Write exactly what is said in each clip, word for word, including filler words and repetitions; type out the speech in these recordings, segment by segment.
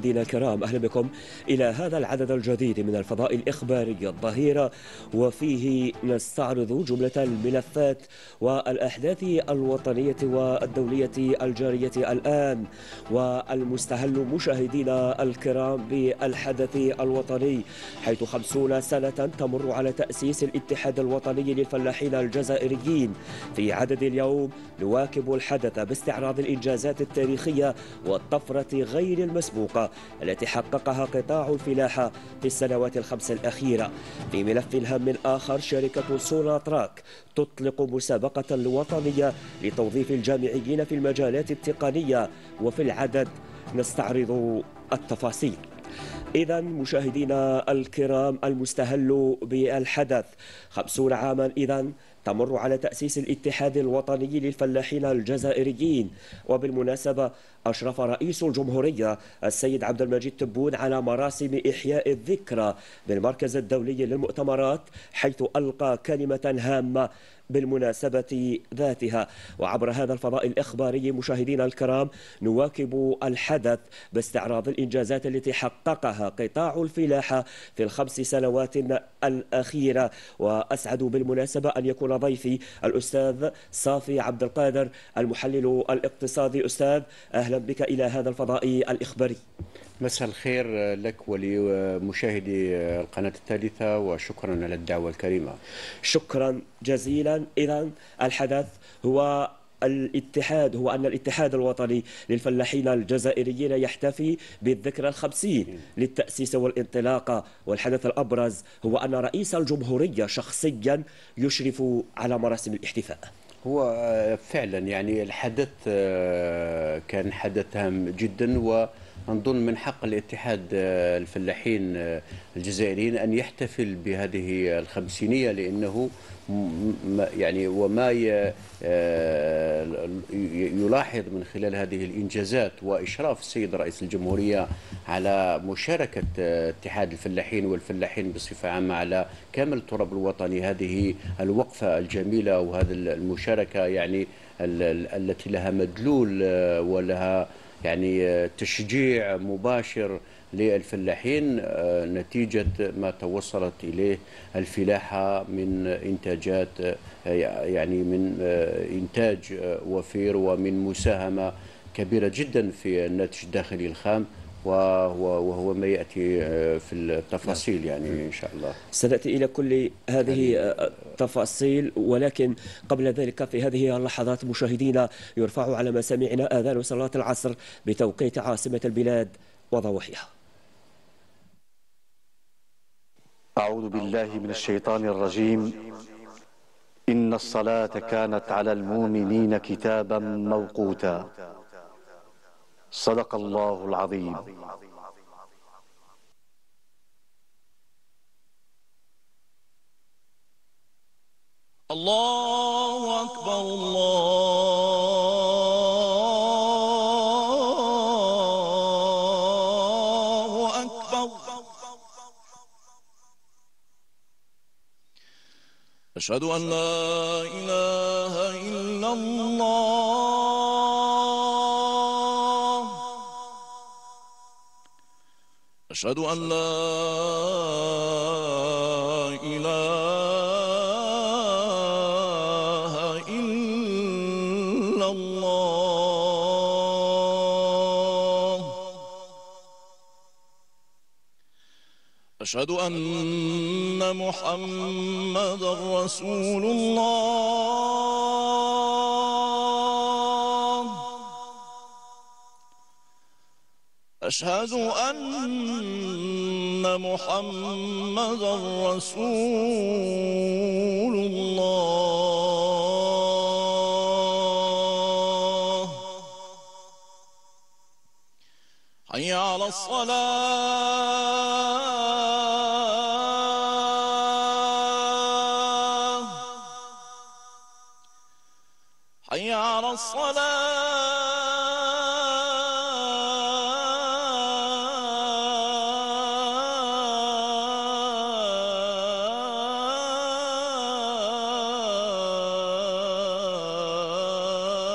مشاهدينا الكرام، أهلا بكم إلى هذا العدد الجديد من الفضاء الإخباري الظهيرة، وفيه نستعرض جملة الملفات والأحداث الوطنية والدولية الجارية الآن. والمستهل مشاهدينا الكرام بالحدث الوطني، حيث خمسون سنة تمر على تأسيس الاتحاد الوطني للفلاحين الجزائريين. في عدد اليوم نواكب الحدث باستعراض الإنجازات التاريخية والطفرة غير المسبوقة التي حققها قطاع الفلاحة في السنوات الخمس الأخيرة. في ملف هام آخر، شركة سوناتراك تطلق مسابقة وطنية لتوظيف الجامعيين في المجالات التقنية، وفي العدد نستعرض التفاصيل. إذا مشاهدينا الكرام، المستهل بالحدث خمسون عاما إذا تمر على تأسيس الاتحاد الوطني للفلاحين الجزائريين. وبالمناسبة أشرف رئيس الجمهورية السيد عبد المجيد تبون على مراسم إحياء الذكرى بالمركز الدولي للمؤتمرات، حيث ألقى كلمة هامة بالمناسبة ذاتها. وعبر هذا الفضاء الإخباري مشاهدينا الكرام نواكب الحدث باستعراض الإنجازات التي حققها قطاع الفلاحة في الخمس سنوات الأخيرة. وأسعد بالمناسبة أن يكون ضيفي الأستاذ صافي عبد القادر، المحلل الاقتصادي. أستاذ، أهلا بك إلى هذا الفضاء الإخباري. مساء الخير لك ولمشاهدي القناة الثالثة، وشكرا على الدعوة الكريمة. شكرا جزيلا. إذن الحدث هو الاتحاد هو أن الاتحاد الوطني للفلاحين الجزائريين يحتفي بالذكرى الخمسين للتأسيس والانطلاقة، والحدث الأبرز هو أن رئيس الجمهورية شخصيا يشرف على مراسم الاحتفاء. هو فعلا يعني الحدث كان حدث هام جدا، ونظن من حق الاتحاد الفلاحين الجزائريين أن يحتفل بهذه الخمسينية، لأنه يعني وما يلاحظ من خلال هذه الإنجازات وإشراف السيد رئيس الجمهورية على مشاركة اتحاد الفلاحين والفلاحين بصفة عامة على كامل التراب الوطني، هذه الوقفة الجميلة وهذه المشاركة يعني التي لها مدلول ولها يعني تشجيع مباشر للفلاحين نتيجة ما توصلت إليه الفلاحة من إنتاجات، يعني من إنتاج وفير ومن مساهمة كبيرة جدا في الناتج الداخلي الخام، وهو, وهو ما يأتي في التفاصيل يعني إن شاء الله. سنأتي إلى كل هذه التفاصيل، ولكن قبل ذلك في هذه اللحظات مشاهدينا يرفع على مسامعنا آذان صلاة العصر بتوقيت عاصمة البلاد وضواحيها. أعوذ بالله من الشيطان الرجيم. إن الصلاة كانت على المؤمنين كتابا موقوتا. صدق الله العظيم. الله أكبر الله أكبر. أشهد أن لا إله إلا الله. أشهد أن لا إله إلا الله. أشهد أن محمدا رسول الله. أشهد أن محمدا رسول الله. حي على الصلاة. حي على الصلاة.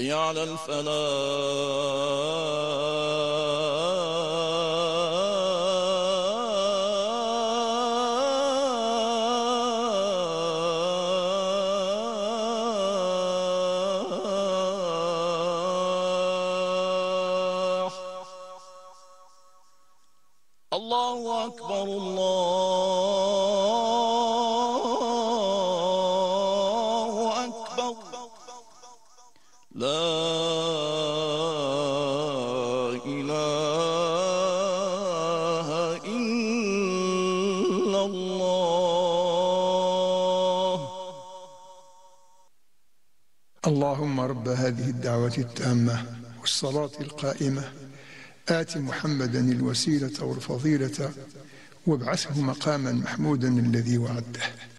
حي على الفلاح. الله أكبر الله أكبر لا إله إلا الله. اللهم رب هذه الدعوة التامة والصلاة القائمة آت محمدا الوسيلة والفضيلة وابعثه مقاما محمودا الذي وعده.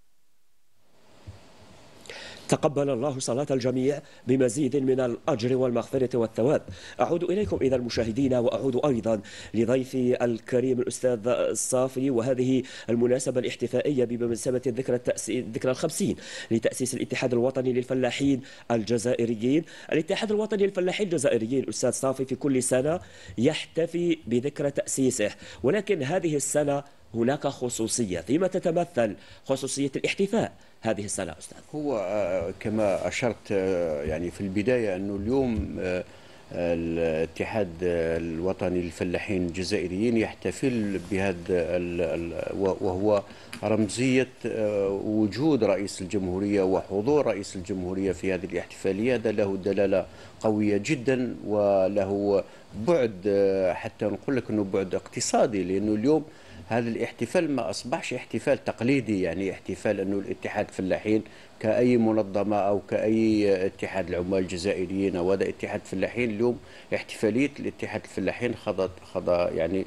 تقبل الله صلاة الجميع بمزيد من الأجر والمغفرة والثواب. أعود إليكم إذا المشاهدين، وأعود أيضا لضيفي الكريم الأستاذ الصافي، وهذه المناسبة الاحتفائية بمناسبة الذكرى التأسيس الذكرى الخمسين لتأسيس الاتحاد الوطني للفلاحين الجزائريين. الاتحاد الوطني للفلاحين الجزائريين أستاذ صافي في كل سنة يحتفي بذكرى تأسيسه، ولكن هذه السنة هناك خصوصية. فيما تتمثل خصوصية الاحتفاء هذه السنة أستاذ؟ هو كما أشرت يعني في البداية أنه اليوم الاتحاد الوطني للفلاحين الجزائريين يحتفل بهذا، وهو رمزية وجود رئيس الجمهورية وحضور رئيس الجمهورية في هذه الاحتفالية. هذا له دلالة قوية جدا وله بعد، حتى نقول لك أنه بعد اقتصادي، لأنه اليوم هذا الاحتفال ما أصبحش احتفال تقليدي، يعني احتفال أنه الاتحاد الفلاحين كأي منظمة أو كأي اتحاد العمال الجزائريين أو هذا اتحاد فلاحين. اليوم احتفالية الاتحاد الفلاحين خضت خض يعني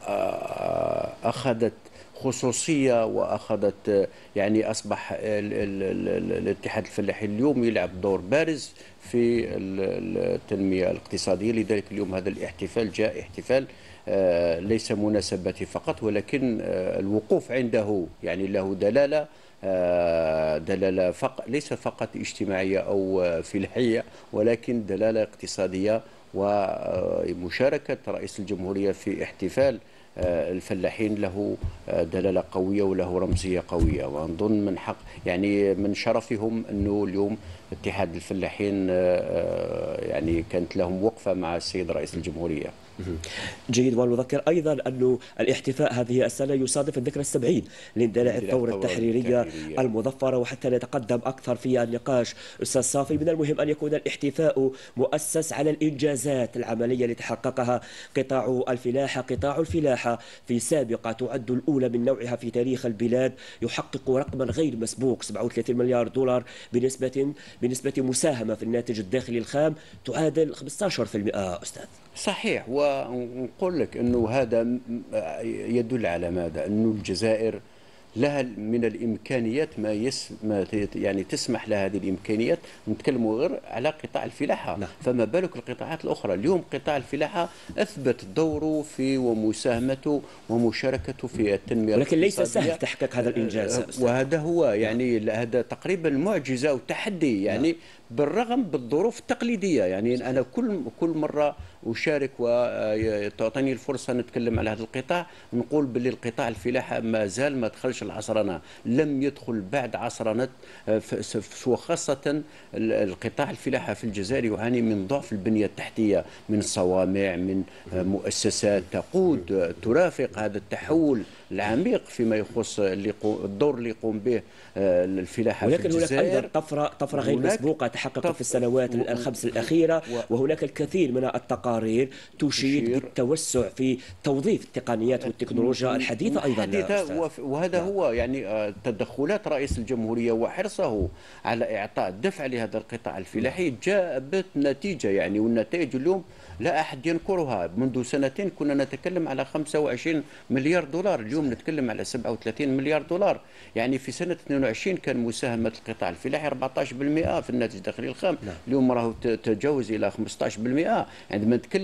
أخذت خصوصية وأخذت يعني أصبح الاتحاد الفلاحين اليوم يلعب دور بارز في التنمية الاقتصادية. لذلك اليوم هذا الاحتفال جاء احتفال ليس مناسبته فقط، ولكن الوقوف عنده يعني له دلالة دلالة فقط ليس فقط اجتماعية أو فلاحية، ولكن دلالة اقتصادية، ومشاركة رئيس الجمهورية في احتفال الفلاحين له دلالة قوية وله رمزية قوية. ونظن من حق يعني من شرفهم أنه اليوم اتحاد الفلاحين يعني كانت لهم وقفة مع السيد رئيس الجمهورية. جيد. ونذكر أيضا أن الاحتفاء هذه السنة يصادف الذكرى السبعين لاندلاع الثورة التحريرية المظفرة. وحتى نتقدم أكثر في النقاش أستاذ صافي، من المهم أن يكون الاحتفاء مؤسس على الإنجازات العملية التي حققها قطاع الفلاحة. قطاع الفلاحة في سابقة تعد الأولى من نوعها في تاريخ البلاد، يحقق رقما غير مسبوق سبعة وثلاثين مليار دولار بنسبة بنسبة مساهمة في الناتج الداخلي الخام تعادل خمسة عشر بالمئة أستاذ. صحيح. ونقول لك أنه هذا يدل على ماذا؟ أنه الجزائر لها من الإمكانيات ما, يس ما يعني تسمح لها هذه الإمكانيات. نتكلم غير على قطاع الفلاحة، لا. فما بالك القطاعات الأخرى. اليوم قطاع الفلاحة أثبت دوره في ومساهمته ومشاركته في التنمية، ولكن ليس سهل تحقيق هذا الإنجاز، وهذا هو يعني هذا تقريبا معجزة وتحدي يعني، بالرغم بالظروف التقليدية. يعني أنا كل كل مرة أشارك وتعطيني الفرصة نتكلم على هذا القطاع، نقول باللي القطاع الفلاحة ما زال ما دخلش العصرنة، لم يدخل بعد عصرنة، وخاصة القطاع الفلاحة في الجزائر يعاني من ضعف البنية التحتية، من صوامع، من مؤسسات تقود ترافق هذا التحول العميق فيما يخص الدور اللي يقوم به الفلاحة في الجزائر. ولكن هناك أيضا طفرة طفرة غير مسبوقة تحققت في السنوات الخمس الأخيرة، وهناك الكثير من التقارير تشير بالتوسع في توظيف التقنيات والتكنولوجيا الحديثة أيضا. وهذا هو يعني تدخلات رئيس الجمهورية وحرصه على إعطاء دفع لهذا القطاع الفلاحي جابت نتيجة يعني، والنتائج اليوم لا أحد ينكرها. منذ سنتين كنا نتكلم على خمسة وعشرين مليار دولار، اليوم نتكلم على سبعة وثلاثين مليار دولار. يعني في سنة اثنين وعشرين كان مساهمة القطاع الفلاحي أربعة عشر بالمئة في الناتج الداخلي الخام، اليوم راه تجاوز إلى خمسة عشر بالمئة. عندما نتكلم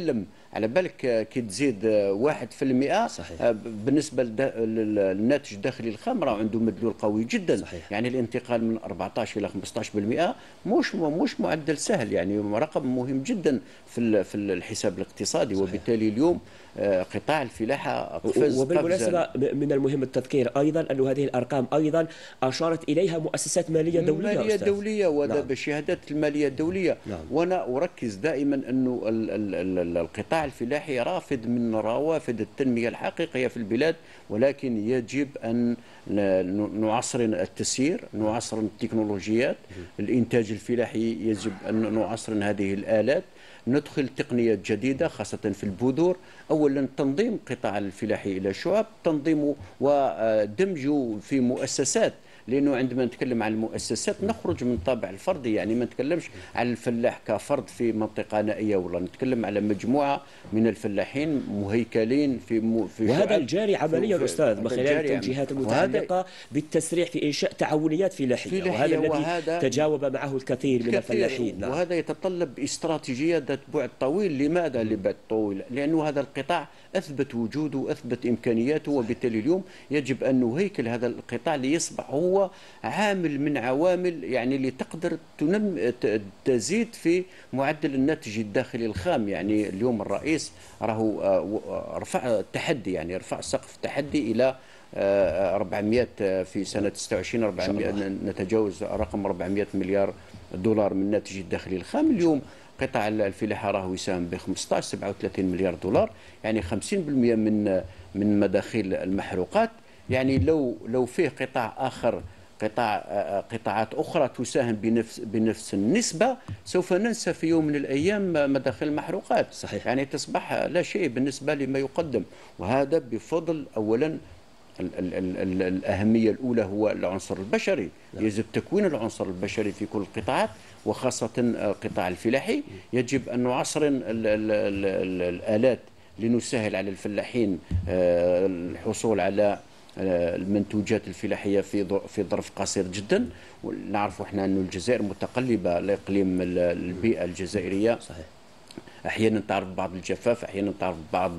على بالك كي تزيد واحد في المئة صحيح. بالنسبة للناتج الداخلي الخام راه عنده مدلول قوي جدا. صحيح. يعني الانتقال من أربعطاش إلى خمسطاش بالمئة مش مش معدل سهل، يعني رقم مهم جدا في في الحساب الاقتصادي. صحيح. وبالتالي اليوم قطاع الفلاحة قفز. وبالمناسبة من المهم التذكير أيضا أن هذه الأرقام أيضا أشارت إليها مؤسسات مالية دولية مالية أستاذ. دولية وذا نعم. بشهادات المالية الدولية. نعم. وأنا أركز دائما أنه القطاع الفلاحي رافد من روافد التنمية الحقيقية في البلاد، ولكن يجب أن نعصرن التسيير، نعصرن التكنولوجيات. الإنتاج الفلاحي يجب أن نعصرن هذه الآلات، ندخل تقنيات جديدة خاصة في البذور. أولا تنظيم القطاع الفلاحي إلى شعب، تنظيمه ودمجه في مؤسسات، لأنه عندما نتكلم عن المؤسسات نخرج من طابع الفردي، يعني ما نتكلمش عن الفلاح كفرد في منطقة نائية، ولا نتكلم على مجموعة من الفلاحين مهيكلين في م... في وهذا الجاري عمليا أستاذ من خلال التوجيهات المتعلقة بالتسريع في إنشاء تعاونيات فلاحية، وهذا الذي تجاوب معه الكثير من الفلاحين. نعم. وهذا يتطلب استراتيجية ذات بعد طويل. لماذا لبعد طويل؟ لأنه هذا القطاع أثبت وجوده، أثبت إمكانياته، وبالتالي اليوم يجب أن نهيكل هذا القطاع ليصبح هو عامل من عوامل يعني اللي تقدر تنم تزيد في معدل الناتج الداخلي الخام. يعني اليوم الرئيس راهو رفع التحدي، يعني رفع سقف التحدي إلى أربعمئة في سنة ستة وعشرين، أربعمئة نتجاوز رقم أربعمئة مليار دولار من الناتج الداخلي الخام. اليوم قطاع الفلاحة راهو يساهم ب خمسطاش سبعة وثلاثين مليار دولار، يعني خمسين بالمئة من من مداخيل المحروقات. يعني لو لو فيه قطاع آخر، قطاع قطاعات أخرى تساهم بنفس بنفس النسبة، سوف ننسى في يوم من الأيام مداخل المحروقات. صحيح. يعني تصبح لا شيء بالنسبة لما يقدم، وهذا بفضل أولا ال ال ال ال الأهمية الأولى هو العنصر البشري. لا. يجب تكوين العنصر البشري في كل القطاعات، وخاصة القطاع الفلاحي. يجب أن نعصرن ال ال ال ال الآلات لنسهل على الفلاحين الحصول على المنتوجات الفلاحية في في ظرف قصير جدا. ونعرف احنا أن الجزائر متقلبة لإقليم البيئة الجزائرية. صحيح. أحيانا تعرف بعض الجفاف، أحيانا تعرف بعض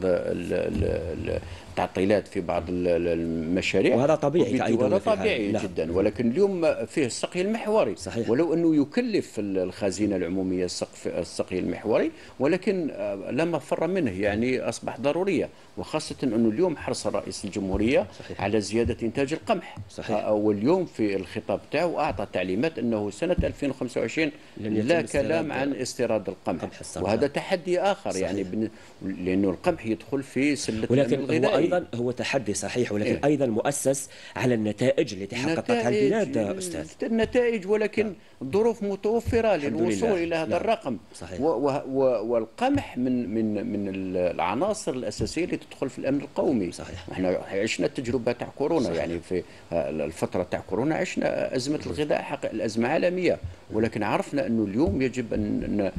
التعطيلات في بعض المشاريع، وهذا طبيعي أيضا. وهذا طبيعي جدا. ولكن اليوم فيه السقي المحوري. صحيح. ولو أنه يكلف الخزينة العمومية السقي المحوري، ولكن لا مفر منه، يعني أصبح ضرورية. وخاصة أنه اليوم حرص رئيس الجمهورية صحيح. على زيادة إنتاج القمح. صحيح. واليوم في الخطاب تاعه أعطى تعليمات أنه سنة ألفين وخمسة وعشرين لا كلام عن استيراد القمح، وهذا تحدي آخر. صحيح. يعني بن... لأنه القمح يدخل في سلة ولكن هو أيضا هو تحدي صحيح، ولكن إيه؟ أيضا مؤسس على النتائج التي حققتها البلاد أستاذ. النتائج، ولكن الظروف متوفرة للوصول إلى هذا نعم. الرقم. صحيح. و... و... والقمح من من من العناصر الأساسية اللي تدخل في الأمن القومي. صحيح. احنا عشنا التجربة تاع كورونا. صحيح. يعني في الفترة تاع كورونا عشنا أزمة الغذاء، حق الأزمة عالمية، ولكن عرفنا أنه اليوم يجب أن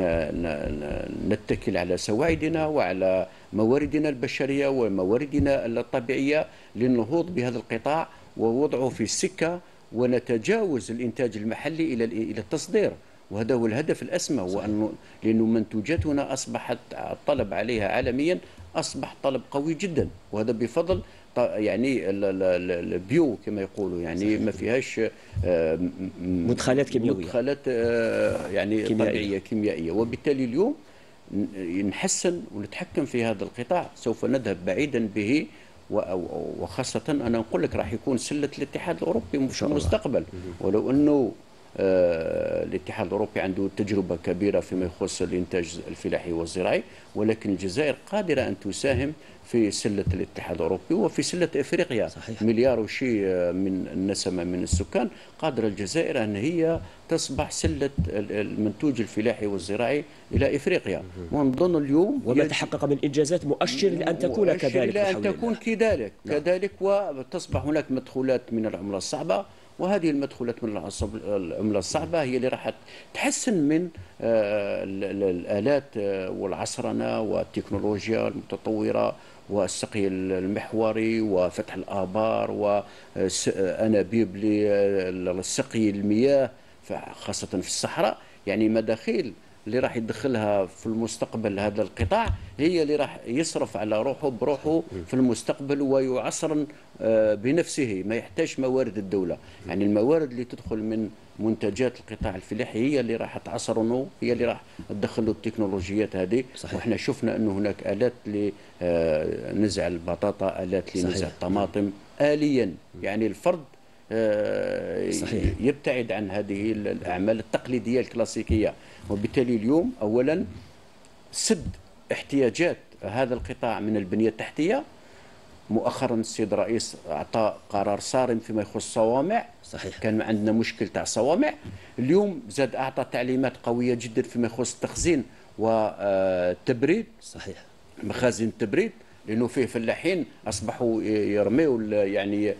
نتكل على سواعدنا وعلى مواردنا البشرية ومواردنا الطبيعية للنهوض بهذا القطاع ووضعه في السكة، ونتجاوز الإنتاج المحلي إلى إلى التصدير. وهذا هو الهدف الأسمى، وأنه لأنه منتوجاتنا أصبحت الطلب عليها عالميا أصبح طلب قوي جدا، وهذا بفضل يعني البيو كما يقولوا، يعني صحيح. ما فيهاش مدخلات كيميائية، مدخلات يعني كيميائية. طبيعية كيميائية. وبالتالي اليوم نحسن ونتحكم في هذا القطاع، سوف نذهب بعيدا به. وخاصة أنا نقول لك راح يكون سلة الاتحاد الأوروبي في المستقبل. ولو أنه آه الاتحاد الأوروبي عنده تجربة كبيرة فيما يخص الإنتاج الفلاحي والزراعي، ولكن الجزائر قادرة أن تساهم في سلة الاتحاد الأوروبي وفي سلة إفريقيا. صحيح. مليار وشيء من النسمة من السكان، قادرة الجزائر أن هي تصبح سلة المنتوج الفلاحي والزراعي إلى إفريقيا. ونظن اليوم وما تحقق من إنجازات مؤشر لأن تكون كذلك، لأن تكون كذلك كذلك وتصبح هناك مدخولات من العملة الصعبة، وهذه المدخولات من العملة الصعبة هي اللي راح تحسن من الآلات والعصرنة والتكنولوجيا المتطورة والسقي المحوري وفتح الآبار وأنابيب للسقي المياه خاصة في الصحراء. يعني مداخيل اللي راح يدخلها في المستقبل هذا القطاع هي اللي راح يصرف على روحه بروحه في المستقبل ويعصرن بنفسه، ما يحتاج موارد الدولة. يعني الموارد اللي تدخل من منتجات القطاع الفلاحي هي اللي راح تعصرنه، هي اللي راح تدخل له التكنولوجيات هذه. وإحنا شفنا أنه هناك آلات لنزع البطاطا، آلات لنزع الطماطم آليا. يعني الفرد صحيح. يبتعد عن هذه الأعمال التقليدية الكلاسيكية. وبالتالي اليوم أولا سد احتياجات هذا القطاع من البنية التحتية. مؤخرا السيد الرئيس أعطى قرار صارم فيما يخص الصوامع. صحيح. كان عندنا مشكل تاع صوامع. اليوم زاد أعطى تعليمات قوية جدا فيما يخص التخزين والتبريد. صحيح. مخازن التبريد، لأنه فيه فلاحين أصبحوا يرميوا يعني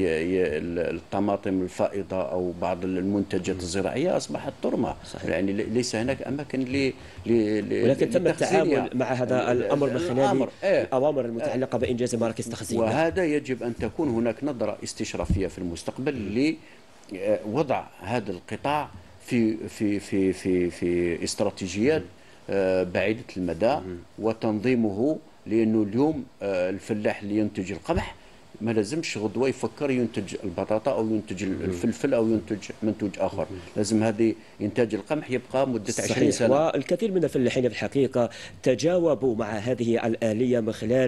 الطماطم الفائضة أو بعض المنتجات الزراعية أصبحت ترمى. صحيح. يعني ليس هناك أماكن ل ولكن تم التعامل مع هذا الأمر من خلال الأوامر المتعلقة بإنجاز مراكز تخزين. وهذا يجب أن تكون هناك نظرة استشرافية في المستقبل لوضع هذا القطاع في في في في في استراتيجيات بعيدة المدى وتنظيمه. لأنه اليوم الفلاح اللي ينتج القمح ما لازمش غدوة يفكر ينتج البطاطا أو ينتج الفلفل أو ينتج منتوج آخر. لازم هذه إنتاج القمح يبقى مدة عشرين سنة. والكثير من الفلاحين في الحقيقة تجاوبوا مع هذه الآلية من خلال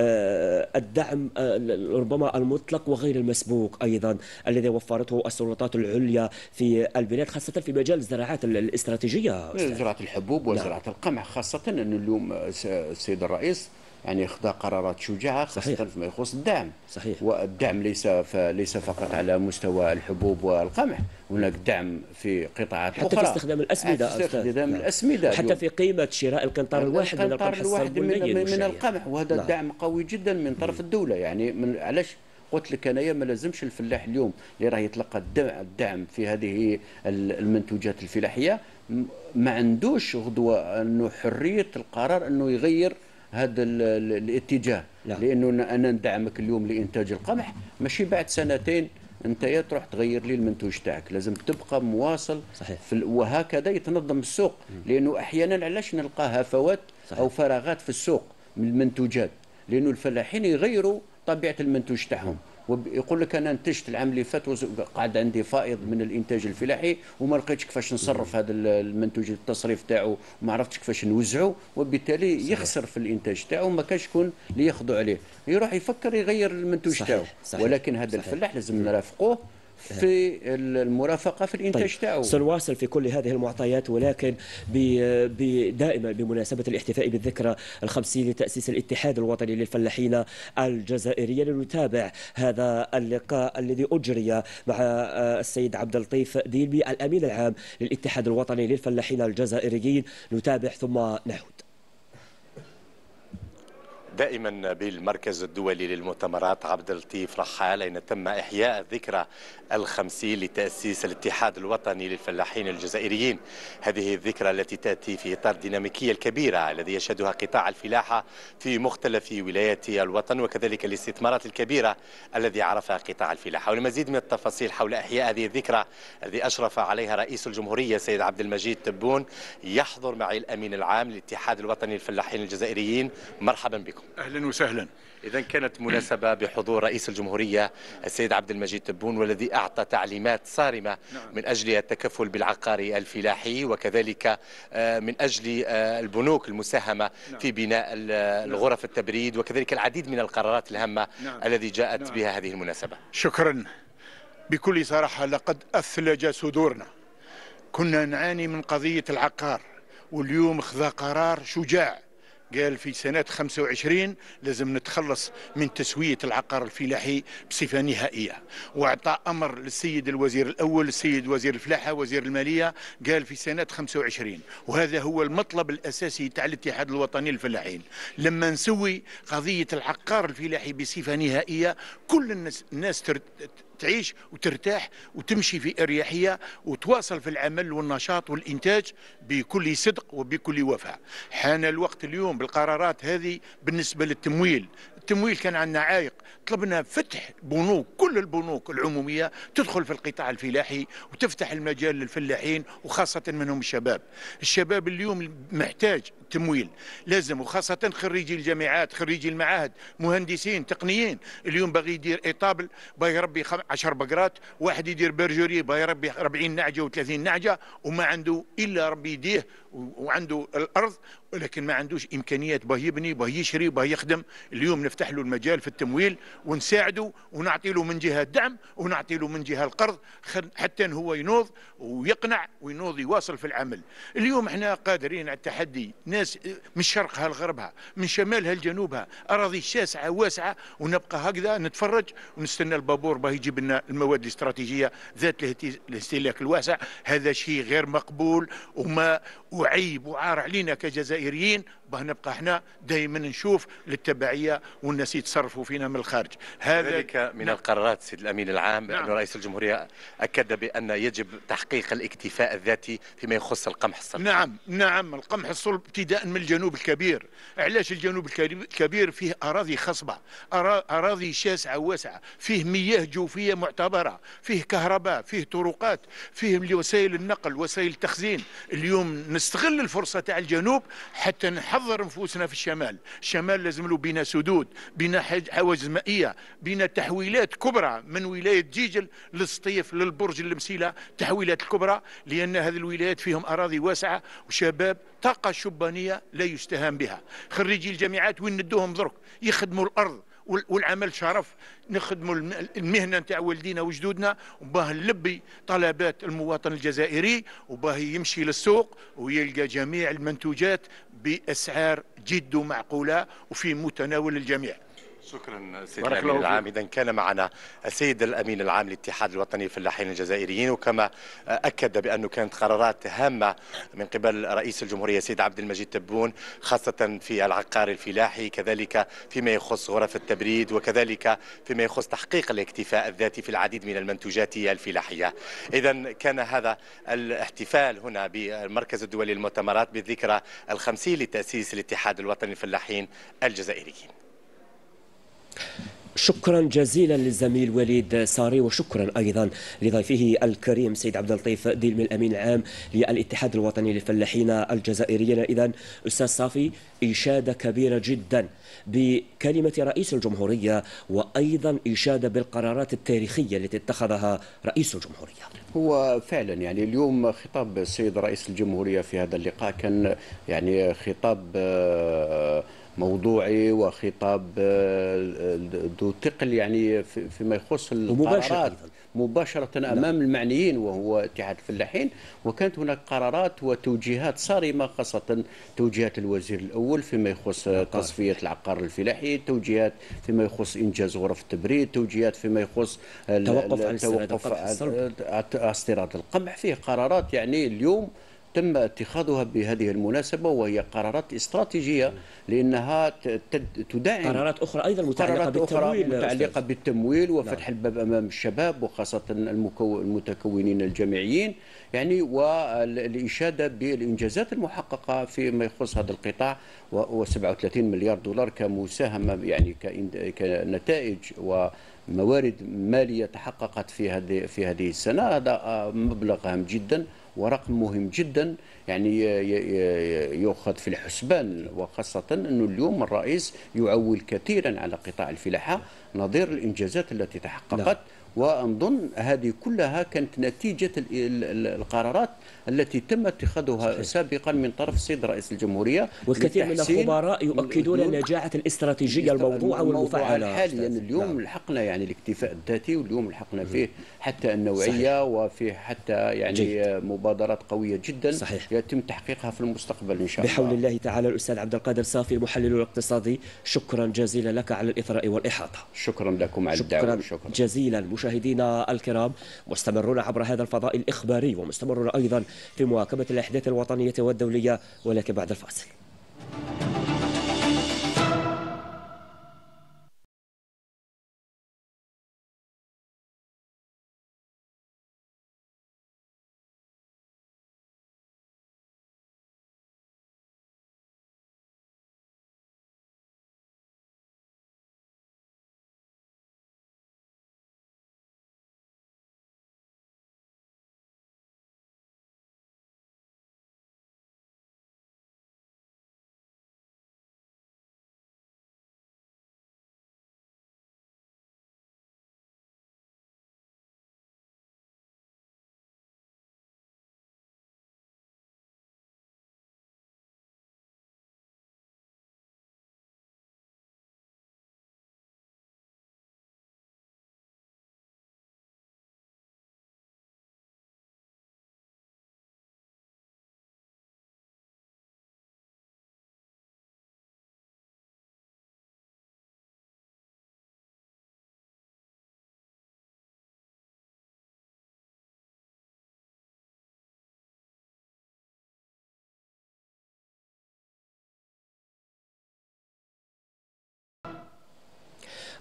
الدعم ربما المطلق وغير المسبوق أيضا الذي وفرته السلطات العليا في البلاد، خاصة في مجال الزراعات الاستراتيجية، زراعة الحبوب وزراعة نعم. القمح، خاصة أن اليوم السيد الرئيس يعني اخذ قرارات شجاعه خاصه فيما يخص الدعم. صحيح. والدعم ليس ليس فقط على مستوى الحبوب والقمح، هناك دعم في قطاعات حتى اخرى، حتى في استخدام الاسمده حتى في استخدام نعم. الاسمده، حتى في قيمه شراء القنطار الواحد من القمح الصلب من, من القمح. وهذا نعم. دعم قوي جدا من طرف الدوله. يعني من علاش قلت لك انايا ما لازمش الفلاح اليوم اللي راه يتلقى الدعم في هذه المنتوجات الفلاحيه ما عندوش غدوه انه حريه القرار انه يغير هذا الاتجاه. لا. لانه انا ندعمك اليوم لانتاج القمح، ماشي بعد سنتين انت يا تروح تغير لي المنتوج تاعك، لازم تبقى مواصل. صحيح. في وهكذا يتنظم السوق. لانه احيانا علاش نلقى هفوات او فراغات في السوق من المنتوجات؟ لانه الفلاحين يغيروا طبيعه المنتوج تاعهم، ويقول لك انا انتجت العام اللي فات وقعد عندي فائض من الانتاج الفلاحي وما لقيتش كيفاش نصرف هذا المنتوج، التصريف تاعو ما عرفتش كيفاش نوزعه، وبالتالي صحيح. يخسر في الانتاج تاعو، ما كاش شكون اللي ياخذوا عليه، يروح يفكر يغير المنتوج تاعو. ولكن هذا صحيح. الفلاح لازم نرافقوه في المرافقه في الانتاج تاعو. طيب. سنواصل في كل هذه المعطيات، ولكن دائما بمناسبه الاحتفاء بالذكرى الخمسين لتاسيس الاتحاد الوطني للفلاحين الجزائريين، لنتابع هذا اللقاء الذي اجري مع السيد عبد اللطيف ديلبي الامين العام للاتحاد الوطني للفلاحين الجزائريين. نتابع ثم نعود. دائما بالمركز الدولي للمؤتمرات عبد اللطيف رحال، أين تم إحياء الذكرى الخمسين لتأسيس الاتحاد الوطني للفلاحين الجزائريين. هذه الذكرى التي تأتي في إطار الديناميكية الكبيرة الذي يشهدها قطاع الفلاحة في مختلف ولايات الوطن، وكذلك الاستثمارات الكبيرة الذي عرفها قطاع الفلاحة. ولمزيد من التفاصيل حول إحياء هذه الذكرى الذي أشرف عليها رئيس الجمهورية سيد عبد المجيد تبون، يحضر معي الأمين العام للاتحاد الوطني للفلاحين الجزائريين. مرحبا بكم. أهلا وسهلا. إذا كانت مناسبة بحضور رئيس الجمهورية السيد عبد المجيد تبون، والذي أعطى تعليمات صارمة من أجل التكفل بالعقار الفلاحي، وكذلك من أجل البنوك المساهمة في بناء الغرف التبريد، وكذلك العديد من القرارات الهامة الذي جاءت بها هذه المناسبة. شكرا. بكل صراحة لقد أثلج صدورنا، كنا نعاني من قضية العقار، واليوم اخذ قرار شجاع، قال في سنة خمسة وعشرين لازم نتخلص من تسوية العقار الفلاحي بصفة نهائية، واعطى أمر للسيد الوزير الأول السيد وزير الفلاحة وزير المالية، قال في سنة خمسة وعشرين، وهذا هو المطلب الأساسي تاع الاتحاد الوطني للفلاحين. لما نسوي قضية العقار الفلاحي بصفة نهائية، كل الناس, الناس تعيش وترتاح وتمشي في اريحيه وتواصل في العمل والنشاط والانتاج بكل صدق وبكل وفاء. حان الوقت اليوم بالقرارات هذه بالنسبه للتمويل، التمويل كان عندنا عائق، طلبنا فتح بنوك كل كل البنوك العمومية تدخل في القطاع الفلاحي وتفتح المجال للفلاحين وخاصة منهم الشباب. الشباب اليوم محتاج تمويل لازم، وخاصة خريجي الجامعات، خريجي المعاهد، مهندسين تقنيين. اليوم باغي يدير ايطابل، باغي يربي عشر بقرات، واحد يدير برجوري باغي يربي أربعين نعجة و30 نعجة، وما عنده الا ربي يديه وعنده الارض، ولكن ما عندوش امكانيات باه يبني باه يشري باه يخدم. اليوم نفتح له المجال في التمويل ونساعده ونعطي له من جهه الدعم ونعطي له من جهه القرض حتى هو ينوض ويقنع وينوض يواصل في العمل. اليوم احنا قادرين على التحدي، ناس من شرقها لغربها، من شمالها لجنوبها، اراضي شاسعه واسعه، ونبقى هكذا نتفرج ونستنى البابور باه يجيب لنا المواد الاستراتيجيه ذات الاستهلاك الواسع. هذا شيء غير مقبول وما وعيب وعار علينا كجزائريين، باه نبقى احنا دائما نشوف للتبعيه والناس يتصرفوا فينا من الخارج. هذا ذلك من نعم. القرارات سيد الامين العام بان نعم. رئيس الجمهوريه اكد بان يجب تحقيق الاكتفاء الذاتي فيما يخص القمح الصلب. نعم نعم القمح الصلب ابتداء من الجنوب الكبير. علاش الجنوب الكبير؟ فيه اراضي خصبه، اراضي شاسعه واسعه، فيه مياه جوفيه معتبره، فيه كهرباء، فيه طرقات، فيه وسائل النقل، وسائل التخزين. اليوم نستغل الفرصه تاع الجنوب حتى نحضر نفوسنا في الشمال. الشمال لازم له بنا سدود، بنا حواجز مائيه، بنا تحويلات كبرى من ولايه جيجل للسطيف للبرج للمسيله، تحويلات الكبرى، لان هذه الولايات فيهم اراضي واسعه وشباب طاقه شبانيه لا يستهان بها. خريجي الجامعات وين ندوهم درك يخدموا الارض والعمل شرف، نخدموا المهنه نتاع والدينا وجدودنا، وباه نلبي طلبات المواطن الجزائري، وباه يمشي للسوق ويلقى جميع المنتوجات باسعار جد معقوله وفي متناول الجميع. شكرا سيد الامين العام. اذا كان معنا السيد الامين العام للاتحاد الوطني للفلاحين الجزائريين، وكما اكد بانه كانت قرارات هامه من قبل رئيس الجمهوريه سيد عبد المجيد تبون، خاصه في العقار الفلاحي، كذلك فيما يخص غرف التبريد، وكذلك فيما يخص تحقيق الاكتفاء الذاتي في العديد من المنتوجات الفلاحيه. اذا كان هذا الاحتفال هنا بالمركز الدولي للمؤتمرات بالذكرى الخمسين لتاسيس الاتحاد الوطني للفلاحين الجزائريين. شكرا جزيلا للزميل وليد صاري، وشكرا ايضا لضيفه الكريم سيد عبد اللطيف ديلمي الامين العام للاتحاد الوطني للفلاحين الجزائريين. اذا استاذ صافي، اشاده كبيره جدا بكلمه رئيس الجمهوريه، وايضا اشاده بالقرارات التاريخيه التي اتخذها رئيس الجمهوريه. هو فعلا يعني اليوم خطاب السيد رئيس الجمهوريه في هذا اللقاء كان يعني خطاب موضوعي وخطاب ذو ثقل يعني فيما يخص القرارات مباشرة أمام المعنيين وهو اتحاد الفلاحين. وكانت هناك قرارات وتوجيهات صارمة، خاصة توجيهات الوزير الأول فيما يخص تصفية العقار الفلاحي، توجيهات فيما يخص إنجاز غرف التبريد، توجيهات فيما يخص توقف عن استيراد القمح. فيه قرارات يعني اليوم تم اتخاذها بهذه المناسبة، وهي قرارات استراتيجية لأنها تدعم قرارات أخرى أيضا متعلقة بالتمويل متعلقة بالتمويل وفتح نعم. الباب أمام الشباب وخاصة المتكونين الجامعيين يعني، والإشادة بالإنجازات المحققة فيما يخص هذا القطاع، وسبعة وثلاثين مليار دولار كمساهمة يعني كنتائج وموارد مالية تحققت في هذه في هذه السنة. هذا مبلغ هام جدا ورقم مهم جدا يعني يؤخذ في الحسبان، وخاصة أنه اليوم الرئيس يعول كثيرا على قطاع الفلاحة نظير الإنجازات التي تحققت. لا. ونظن هذه كلها كانت نتيجة القرارات التي تم اتخاذها صحيح. سابقا من طرف السيد رئيس الجمهورية. والكثير من الخبراء يؤكدون نجاعة الاستراتيجية الموضوعة والمفعلة حاليا. اليوم نعم. لحقنا يعني الاكتفاء الذاتي، واليوم لحقنا فيه حتى النوعية صحيح. وفيه حتى يعني جيد. مبادرات قوية جدا صحيح. يتم تحقيقها في المستقبل إن شاء الله بحول الله تعالى. الأستاذ عبد القادر صافي المحلل الاقتصادي، شكرا جزيلا لك على الإثراء والإحاطة. شكرا لكم على الدعوة. شكرا جزيلا. مشاهدينا الكرام، مستمرون عبر هذا الفضاء الإخباري، ومستمرون أيضا في مواكبة الأحداث الوطنية والدولية، ولكن بعد الفاصل.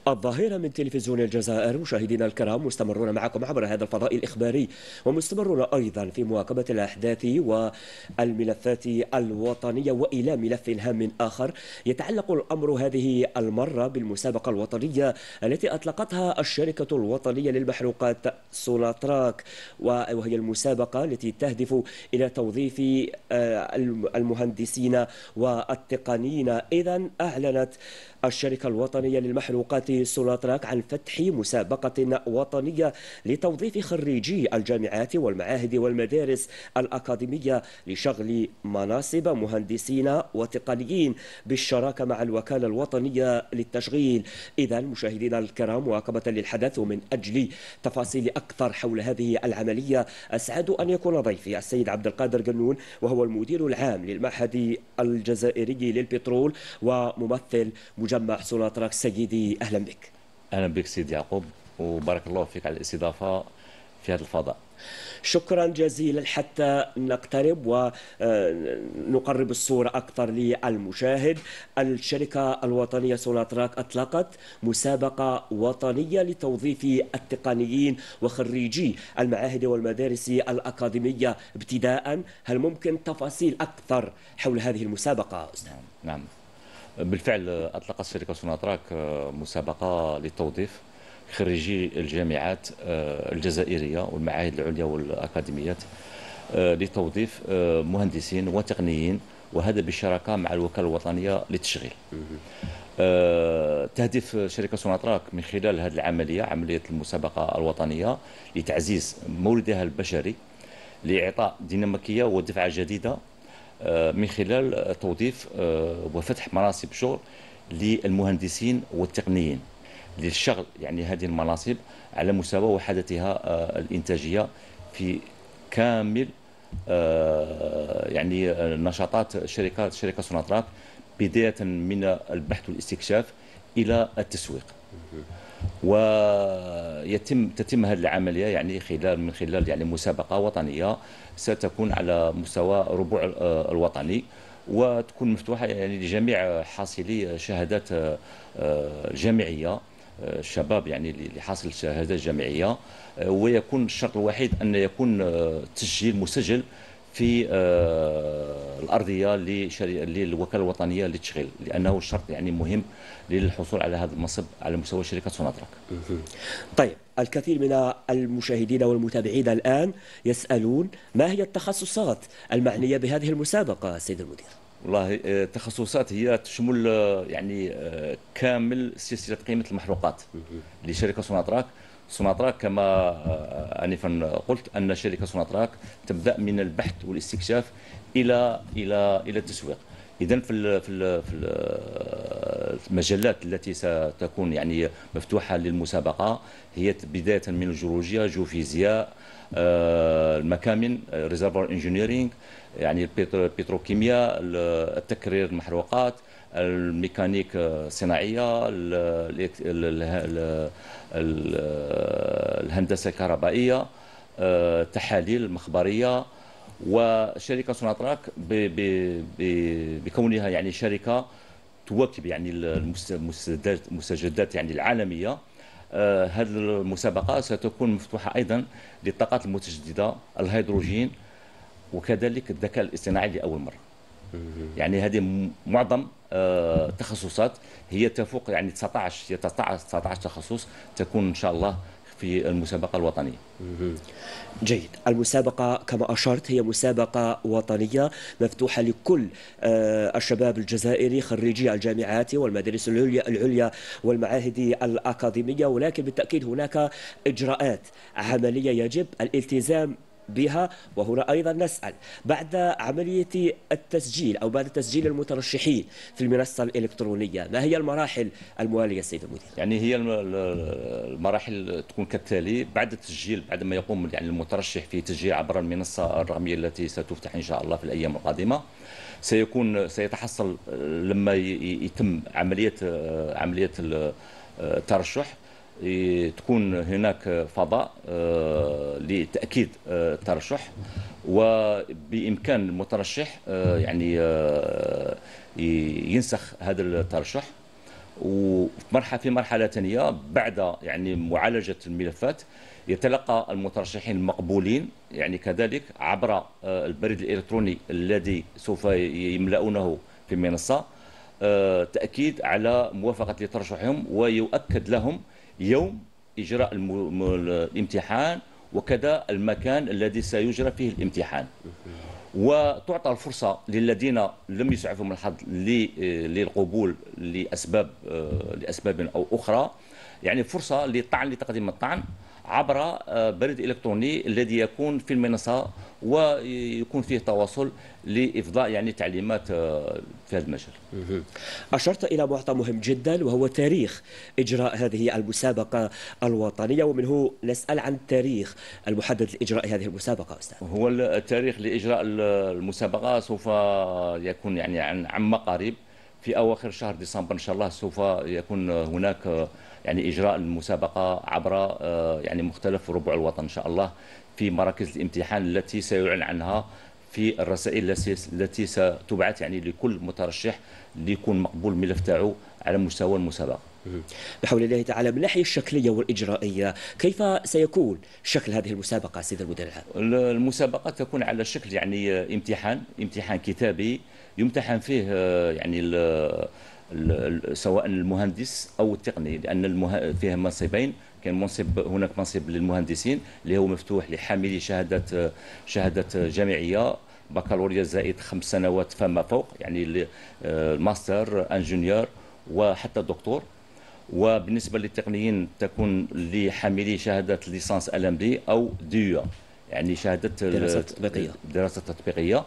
الظاهرة من تلفزيون الجزائر. مشاهدينا الكرام، مستمرون معكم عبر هذا الفضاء الإخباري، ومستمرون أيضا في مواكبة الأحداث والملفات الوطنية. وإلى ملف هام آخر يتعلق الأمر هذه المرة بالمسابقة الوطنية التي أطلقتها الشركة الوطنية للمحروقات سوناتراك، وهي المسابقة التي تهدف إلى توظيف المهندسين والتقنيين. إذن أعلنت الشركة الوطنية للمحروقات سوناتراك عن فتح مسابقة وطنية لتوظيف خريجي الجامعات والمعاهد والمدارس الأكاديمية لشغل مناصب مهندسين وتقنيين بالشراكة مع الوكالة الوطنية للتشغيل. إذن مشاهدينا الكرام، مواكبة للحدث ومن أجل تفاصيل أكثر حول هذه العملية، أسعد أن يكون ضيفي السيد عبد القادر قنون، وهو المدير العام للمعهد الجزائري للبترول وممثل مجمع سوناتراك. سيدي أهلا بك. أهلا بك سيدي يعقوب، وبارك الله فيك على الاستضافة في هذا الفضاء. شكرا جزيلا. حتى نقترب ونقرب الصورة أكثر للمشاهد، الشركة الوطنية سوناتراك أطلقت مسابقة وطنية لتوظيف التقنيين وخريجي المعاهد والمدارس الأكاديمية. ابتداء، هل ممكن تفاصيل أكثر حول هذه المسابقة؟ نعم, نعم. بالفعل أطلقت شركة سوناتراك مسابقة لتوظيف خريجي الجامعات الجزائرية والمعاهد العليا والأكاديميات لتوظيف مهندسين وتقنيين، وهذا بالشراكة مع الوكالة الوطنية للتشغيل. تهدف شركة سوناتراك من خلال هذه العملية، عملية المسابقة الوطنية، لتعزيز موردها البشري، لإعطاء ديناميكية ودفعة جديدة من خلال توظيف وفتح مناصب شغل للمهندسين والتقنيين للشغل يعني هذه المناصب على مستوى وحدتها الإنتاجية في كامل يعني نشاطات شركات شركة سوناتراك، بداية من البحث والاستكشاف إلى التسويق. ويتم تتم هذه العملية يعني خلال من خلال يعني مسابقة وطنية ستكون على مستوى ربوع الوطني، وتكون مفتوحة يعني لجميع حاصلي شهادات جامعية، الشباب يعني اللي حاصل شهادات جامعية. ويكون الشرط الوحيد أن يكون تسجيل مسجل في الأرضية للوكالة الوطنية للتشغيل، لأنه الشرط يعني مهم للحصول على هذا المنصب على مستوى شركة سوناتراك. طيب، الكثير من المشاهدين والمتابعين الآن يسألون ما هي التخصصات المعنية بهذه المسابقة سيد المدير؟ والله التخصصات هي تشمل يعني كامل سلسلة قيمة المحروقات لشركة سوناتراك. سوناتراك كما آنفا قلت أن شركة سوناتراك تبدأ من البحث والاستكشاف إلى إلى إلى التسويق. إذن في في المجالات التي ستكون يعني مفتوحة للمسابقة هي بداية من الجيولوجيا، جيوفيزياء، المكامن، ريزرفوار انجينيرينج، يعني البتروكيمياء، التكرير المحروقات، الميكانيك الصناعية، الهندسة الكهربائية، التحاليل المخبرية. وشركة سوناتراك بكونها يعني شركة تواكب يعني المستجدات يعني العالمية، هذه المسابقة ستكون مفتوحة أيضا للطاقات المتجددة، الهيدروجين، وكذلك الذكاء الاصطناعي لأول مرة. يعني هذه معظم تخصصات هي تفوق يعني تسعة عشر تسعة عشر تخصص تكون إن شاء الله في المسابقة الوطنية. جيد. المسابقة كما أشرت هي مسابقة وطنية مفتوحة لكل الشباب الجزائري خريجي الجامعات والمدارس العليا والمعاهد الأكاديمية، ولكن بالتأكيد هناك إجراءات عملية يجب الالتزام بها. وهنا أيضا نسأل، بعد عملية التسجيل أو بعد تسجيل المترشحين في المنصة الإلكترونية، ما هي المراحل الموالية سيد المدير؟ يعني هي المراحل تكون كالتالي: بعد التسجيل، بعد ما يقوم يعني المترشح في تسجيل عبر المنصة الرقمية التي ستفتح إن شاء الله في الأيام القادمة، سيكون سيتحصل لما يتم عملية عملية الترشح، تكون هناك فضاء لتأكيد الترشح، وبإمكان المترشح يعني ينسخ هذا الترشح وفي مرحلة ثانية بعد يعني معالجة الملفات يتلقى المترشحين المقبولين يعني كذلك عبر البريد الإلكتروني الذي سوف يملؤونه في المنصة تأكيد على موافقة لترشحهم، ويؤكد لهم يوم إجراء الامتحان وكذا المكان الذي سيجرى فيه الامتحان. وتعطى الفرصة للذين لم يسعفهم الحظ للقبول لأسباب لأسباب أو أخرى، يعني فرصة للطعن لتقديم الطعن عبر بريد إلكتروني الذي يكون في المنصة ويكون فيه تواصل لإفضاء يعني تعليمات في هذا المجال. أشرت إلى معطى مهم جدا وهو تاريخ إجراء هذه المسابقة الوطنية، ومنه نسأل عن التاريخ المحدد لإجراء هذه المسابقة أستاذ. هو التاريخ لإجراء المسابقة سوف يكون يعني عن عما قريب في أواخر شهر ديسمبر إن شاء الله. سوف يكون هناك يعني إجراء المسابقة عبر يعني مختلف ربوع الوطن إن شاء الله في مراكز الامتحان التي سيعلن عنها في الرسائل التي ستبعث يعني لكل مترشح ليكون مقبول الملف تاعو على مستوى المسابقة. بحول الله تعالى من الناحية الشكلية والإجرائية كيف سيكون شكل هذه المسابقة سيد المدير العام؟ المسابقة تكون على شكل يعني امتحان امتحان كتابي يمتحن فيه يعني ال ال سواء المهندس أو التقني، لأن المه... فيها منصبين، كان منصب هناك منصب للمهندسين اللي هو مفتوح لحاملي شهادة شهادة جامعية بكالوريا زائد خمس سنوات فما فوق، يعني الماستر انجينيور وحتى دكتور. وبالنسبة للتقنيين تكون لحاملي شهادة ليسانس ال ام دي أو ديو، يعني شهادة دراسات تطبيقية دراسة تطبيقية.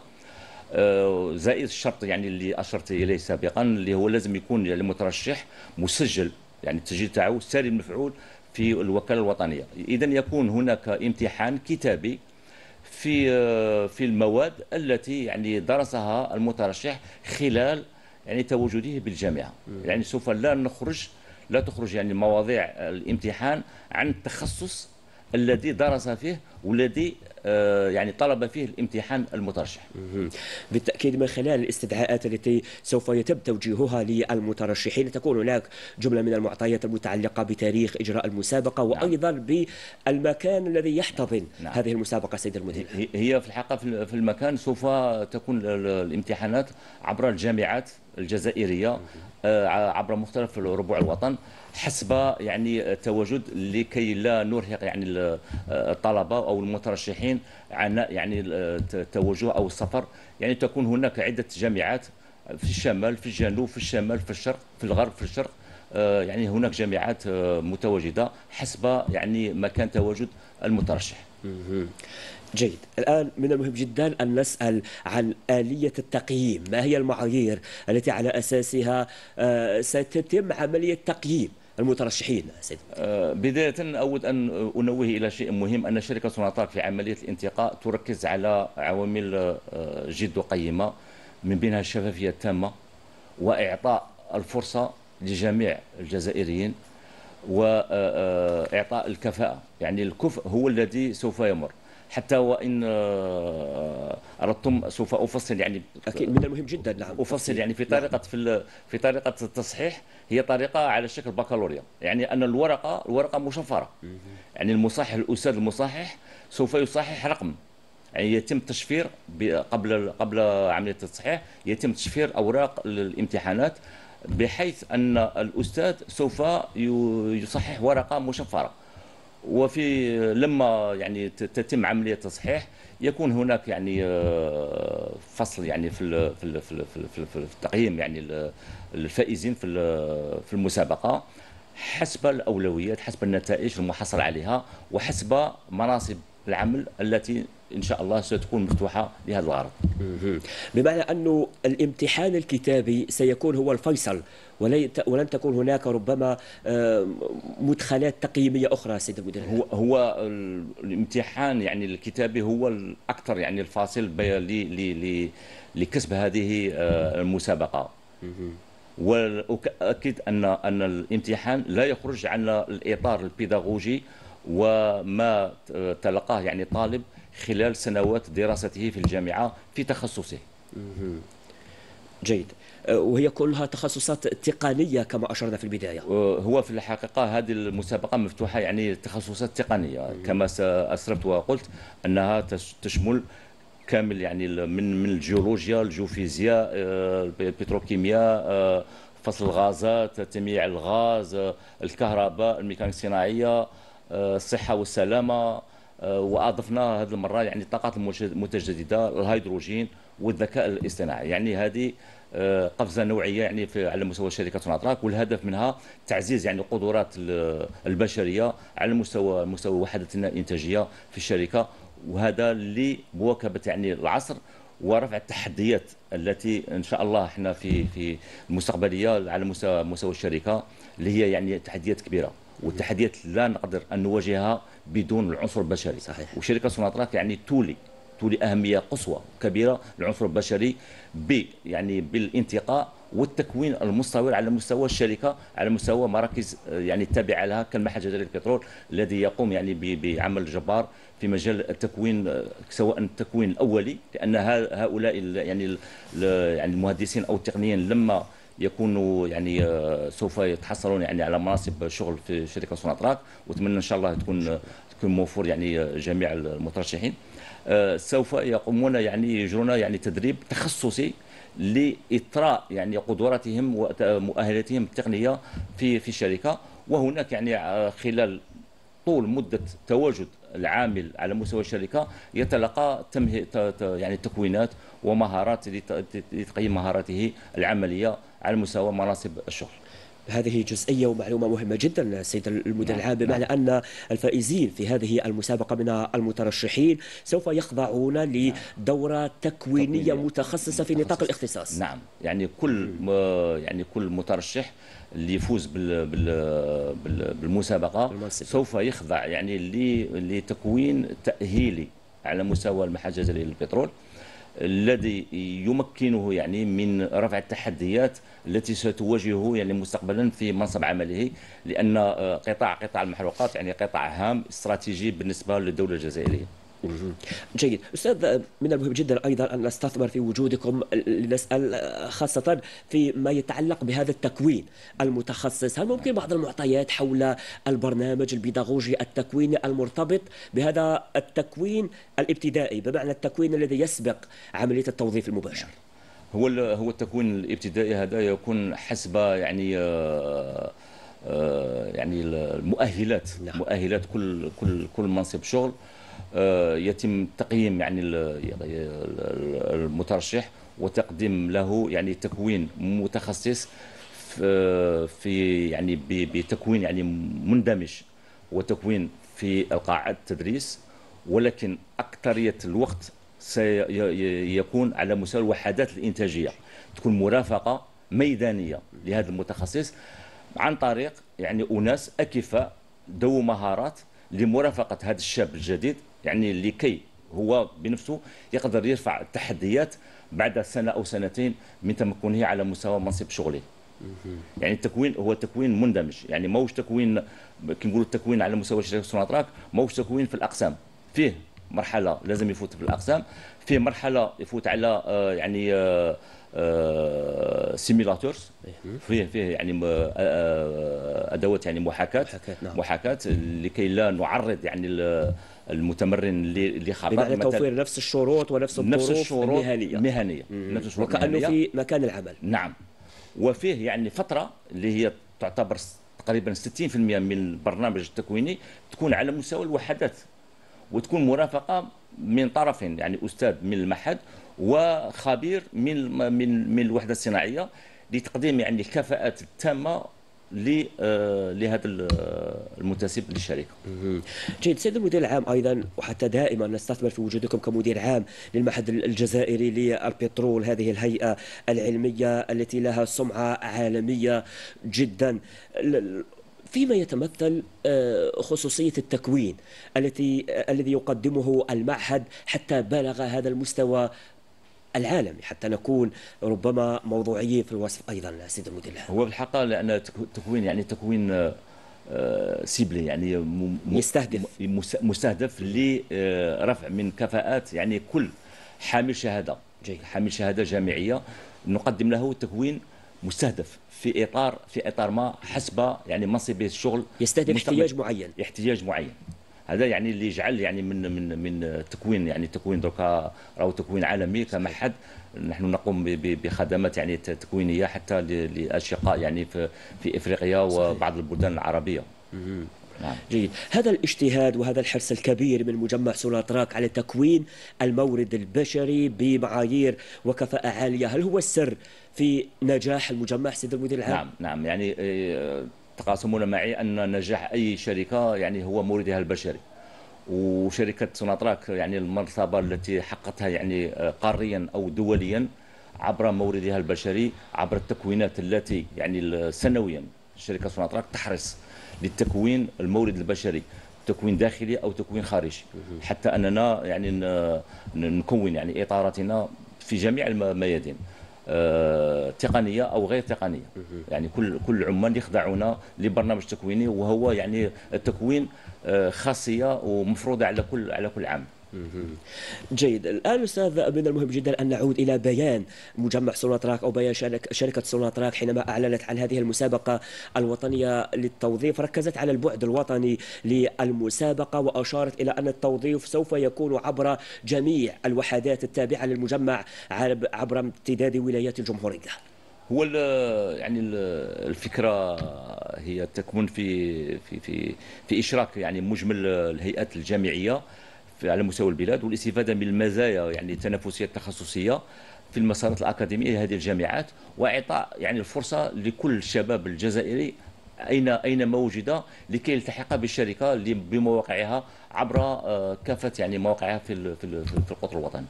زائد الشرط يعني اللي أشرت إليه سابقا اللي هو لازم يكون المترشح مسجل، يعني التسجيل تاعو ساري المفعول في الوكالة الوطنية. إذن يكون هناك امتحان كتابي في في المواد التي يعني درسها المترشح خلال يعني تواجده بالجامعة. يعني سوف لا نخرج لا تخرج يعني مواضيع الامتحان عن التخصص الذي درس فيه والذي يعني طلب فيه الامتحان المترشح. بالتأكيد من خلال الاستدعاءات التي سوف يتم توجيهها للمترشحين تكون هناك جملة من المعطيات المتعلقة بتاريخ إجراء السابقة وأيضا بالمكان الذي يحتضن نعم. هذه المسابقة سيد المدير. هي في الحقيقة في المكان سوف تكون الامتحانات عبر الجامعات الجزائرية عبر مختلف ربوع الوطن حسب يعني تواجد لكي لا نرهق يعني الطلبة أو المترشحين عن يعني التوجه أو السفر. يعني تكون هناك عدة جامعات في الشمال في الجنوب في الشمال في الشرق في الغرب في الشرق، يعني هناك جامعات متواجدة حسب يعني مكان تواجد المترشح. جيد. الآن من المهم جدا أن نسأل عن آلية التقييم، ما هي المعايير التي على أساسها ستتم عملية تقييم المترشحين سيد؟ بداية أود أن أنوه إلى شيء مهم، أن شركة سوناطاك في عملية الانتقاء تركز على عوامل جد قيمة، من بينها الشفافية التامة وإعطاء الفرصة لجميع الجزائريين وإعطاء الكفاءة. يعني الكفء هو الذي سوف يمر، حتى وإن أردتم سوف أفصل يعني أكيد من المهم جدا نعم أفصل يعني في طريقة في في طريقة التصحيح. هي طريقة على شكل بكالوريا، يعني أن الورقة الورقة مشفرة، يعني المصحح الأستاذ المصحح سوف يصحح رقم، يعني يتم تشفير قبل قبل عملية التصحيح يتم تشفير أوراق الامتحانات بحيث أن الأستاذ سوف يصحح ورقة مشفرة. وفي لما يعني تتم عملية تصحيح يكون هناك يعني فصل يعني في في في في التقييم يعني الفائزين في في المسابقة حسب الأولويات، حسب النتائج المحصل عليها وحسب مناصب العمل التي إن شاء الله ستكون مفتوحة لهذا الغرض. بمعنى أنه الامتحان الكتابي سيكون هو الفيصل ولن تكون هناك ربما مدخلات تقييمية أخرى سيد المدير. هو هو الامتحان يعني الكتابي هو الأكثر يعني الفاصل لكسب هذه المسابقة. وأكد أن أن الامتحان لا يخرج عن الإطار البيداغوجي وما تلقاه يعني طالب خلال سنوات دراسته في الجامعة في تخصصه. جيد. وهي كلها تخصصات تقنية كما أشرنا في البداية. هو في الحقيقة هذه المسابقة مفتوحة يعني تخصصات تقنية كما أسرفت وقلت أنها تشمل كامل يعني من من الجيولوجيا، الجيوفيزياء، البتروكيمياء، فصل الغازات، تمييع الغاز، الكهرباء، الميكانيكا الصناعية، الصحة والسلامة، وأضفنا هذه المرة يعني الطاقات المتجددة، الهيدروجين والذكاء الاصطناعي. يعني هذه قفزة نوعية يعني في على مستوى شركة سوناتراك، والهدف منها تعزيز يعني القدرات البشرية على مستوى مستوى وحدتنا الإنتاجية في الشركة، وهذا لمواكبة يعني العصر ورفع التحديات التي ان شاء الله احنا في في المستقبليه على مستوى مستوى الشركه، اللي هي يعني تحديات كبيره، والتحديات لا نقدر ان نواجهها بدون العنصر البشري. صحيح. وشركه سوناتراك يعني تولي تولي اهميه قصوى كبيره للعنصر البشري ب يعني بالانتقاء والتكوين المستمر على مستوى الشركه، على مستوى مراكز يعني التابعه لها كالمعهد الجزائري للبترول الذي يقوم يعني بعمل جبار في مجال التكوين، سواء التكوين الاولي، لان هؤلاء يعني يعني المهندسين او التقنيين لما يكونوا يعني سوف يتحصلون يعني على مناصب شغل في شركه سوناتراك، واتمنى ان شاء الله تكون تكون موفور يعني جميع المترشحين، سوف يقومون يعني يجرون يعني تدريب تخصصي لإطراء يعني قدراتهم ومؤهلاتهم التقنية في في الشركة. وهناك يعني خلال طول مدة تواجد العامل على مستوى الشركة يتلقى تمهيد يعني تكوينات ومهارات لتقييم مهاراته العملية على مستوى مناصب الشغل. هذه جزئية ومعلومة مهمة جدا سيد المدير العام، بمعنى أن الفائزين في هذه المسابقة من المترشحين سوف يخضعون لدورة تكوينية متخصصة في نطاق الاختصاص. نعم، يعني كل يعني كل مترشح اللي يفوز بال بال بالمسابقة سوف يخضع يعني لتكوين تأهيلي على مستوى المعهد الجزائري للبترول، الذي يمكنه يعني من رفع التحديات التي ستواجهه يعني مستقبلا في منصب عمله، لأن قطاع قطاع المحروقات يعني قطاع هام استراتيجي بالنسبة للدولة الجزائرية. جيد. أستاذ، من المهم جدا أيضا أن نستثمر في وجودكم لنسأل خاصة في ما يتعلق بهذا التكوين المتخصص. هل ممكن بعض المعطيات حول البرنامج البيداغوجي التكويني المرتبط بهذا التكوين الابتدائي، بمعنى التكوين الذي يسبق عملية التوظيف المباشر؟ هو هو التكوين الابتدائي هذا يكون حسب يعني آه آه يعني المؤهلات. نعم. مؤهلات كل كل كل منصب شغل يتم تقييم يعني المترشح وتقديم له يعني تكوين متخصص في يعني بتكوين يعني مندمج وتكوين في قاعات التدريس، ولكن أكثرية الوقت سيكون على مستوى الوحدات الإنتاجية، تكون مرافقة ميدانية لهذا المتخصص عن طريق يعني أناس أكفاء ذو مهارات لمرافقة هذا الشاب الجديد، يعني لكي هو بنفسه يقدر يرفع التحديات بعد سنة أو سنتين من تمكنه على مستوى منصب شغله. يعني التكوين هو تكوين مندمج، يعني موش تكوين كما نقولوا التكوين على مستوى شركة سوناتراك موش تكوين في الأقسام، فيه مرحلة لازم يفوت في الأقسام، فيه مرحلة يفوت على آه يعني آه آه سيميلاتورز، فيه فيه يعني آه ادوات يعني محاكاة نعم. محاكاة لكي لا نعرض يعني المتمرن لخطر، بمعنى توفير نفس الشروط ونفس الظروف المهنية مهنية نفس وكأنه في مكان العمل. نعم. وفيه يعني فترة اللي هي تعتبر تقريبا ستين بالمئة من البرنامج التكويني تكون على مستوى الوحدات، وتكون مرافقة من طرفين، يعني أستاذ من المعهد وخبير من من من الوحدة الصناعية لتقديم يعني الكفاءات التامة لهذا المنتسب للشركه. جيد. سيد المدير العام، ايضا وحتى دائما نستثمر في وجودكم كمدير عام للمعهد الجزائري للبترول، هذه الهيئه العلميه التي لها سمعه عالميه جدا، فيما يتمثل خصوصية التكوين التي الذي يقدمه المعهد حتى بلغ هذا المستوى العالمي، حتى نكون ربما موضوعيين في الوصف ايضا سيد المدير العام؟ هو بالحقيقه لان تكوين يعني تكوين سيبلي، يعني يستهدف مستهدف لرفع من كفاءات يعني كل حامل شهاده. جيد. حامل شهاده جامعيه نقدم له تكوين مستهدف في اطار في اطار ما حسب يعني منصبه الشغل، يستهدف احتياج معين احتياج معين. هذا يعني اللي يجعل يعني من من من تكوين يعني تكوين دركا راهو تكوين عالمي كمعهد. نحن نقوم بخدمات يعني تكوينيه حتى للاشقاء يعني في في افريقيا وبعض البلدان العربيه. نعم. جيد. هذا الاجتهاد وهذا الحرص الكبير من مجمع سوناطراك على تكوين المورد البشري بمعايير وكفاءة عالية، هل هو السر في نجاح المجمع سيد المدير العام؟ نعم نعم يعني تقاسمون معي أن نجاح أي شركة يعني هو موردها البشري، وشركة سوناطراك يعني المرتبة التي حققتها يعني قاريا أو دوليا عبر موردها البشري، عبر التكوينات التي يعني سنويا شركة سوناطراك تحرص للتكوين المورد البشري، تكوين داخلي أو تكوين خارجي، حتى أننا يعني نكون يعني إطاراتنا في جميع الميادين، تقنية أو غير تقنية. يعني كل كل عمال يخضعون لبرنامج تكويني، وهو يعني التكوين خاصية ومفروضة على كل على كل عام. جيد. الآن أستاذ من المهم جدا أن نعود إلى بيان مجمع سوناطراك أو بيان شركة سوناطراك حينما أعلنت عن هذه المسابقة الوطنية للتوظيف. ركزت على البعد الوطني للمسابقة وأشارت إلى أن التوظيف سوف يكون عبر جميع الوحدات التابعة للمجمع عبر امتداد ولايات الجمهورية. هو يعني الفكرة هي تكمن في في في في إشراك يعني مجمل الهيئات الجامعية على مستوى البلاد، والاستفادة من المزايا يعني التنافسية التخصصية في المسارات الأكاديمية لهذه الجامعات، وإعطاء يعني الفرصة لكل الشباب الجزائري أين أينما وجد لكي يلتحق بالشركة بمواقعها عبر كافة يعني مواقعها في في في القطر الوطني.